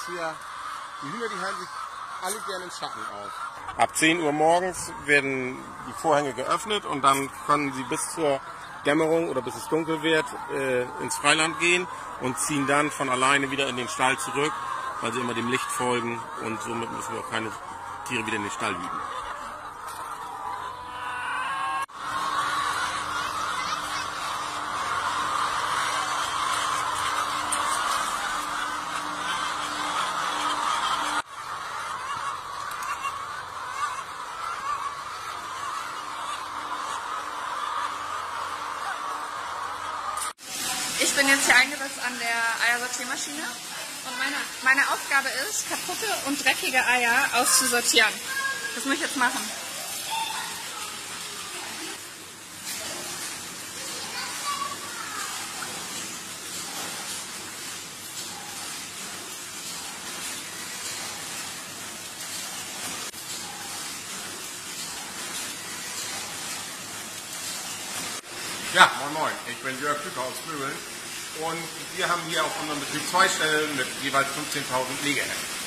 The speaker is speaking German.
hier, die Hühner, die halten sich alle gerne im Schatten auf. Ab 10 Uhr morgens werden die Vorhänge geöffnet und dann können sie bis zur Dämmerung oder bis es dunkel wird ins Freiland gehen und ziehen dann von alleine wieder in den Stall zurück, weil sie immer dem Licht folgen und somit müssen wir auch keine Tiere wieder in den Stall hüten. Ich bin jetzt hier eingesetzt an der Eiersortiermaschine und meine Aufgabe ist, kaputte und dreckige Eier auszusortieren. Das muss ich jetzt machen. Ja, moin moin, ich bin Jörg Kücker aus Möbeln und wir haben hier auf unserem Betrieb 2 Stellen mit jeweils 15.000 Legehällen.